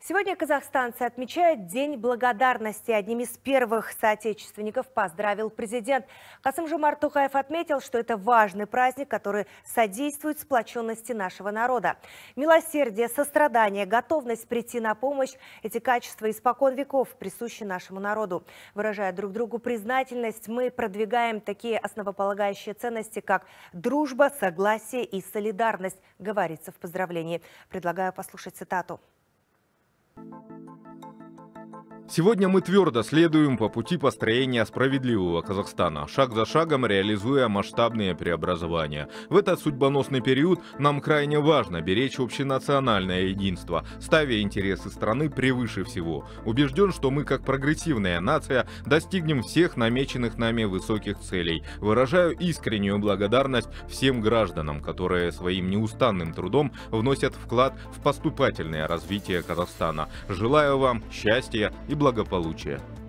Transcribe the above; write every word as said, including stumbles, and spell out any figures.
Сегодня казахстанцы отмечают День благодарности. Одним из первых соотечественников поздравил президент. Касым-Жомарт Токаев отметил, что это важный праздник, который содействует сплоченности нашего народа. Милосердие, сострадание, готовность прийти на помощь – эти качества испокон веков присущи нашему народу. Выражая друг другу признательность, мы продвигаем такие основополагающие ценности, как дружба, согласие и солидарность, говорится в поздравлении. Предлагаю послушать цитату. Сегодня мы твердо следуем по пути построения справедливого Казахстана, шаг за шагом реализуя масштабные преобразования. В этот судьбоносный период нам крайне важно беречь общенациональное единство, ставя интересы страны превыше всего. Убежден, что мы, как прогрессивная нация, достигнем всех намеченных нами высоких целей. Выражаю искреннюю благодарность всем гражданам, которые своим неустанным трудом вносят вклад в поступательное развитие Казахстана. Желаю вам счастья и благополучия.